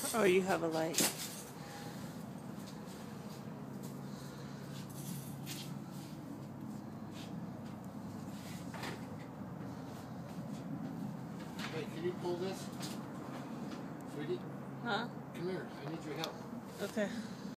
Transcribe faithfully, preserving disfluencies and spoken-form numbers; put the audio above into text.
Oh, you have a light. Hey, can you pull this? Sweetie? Huh? Come here. I need your help. Okay.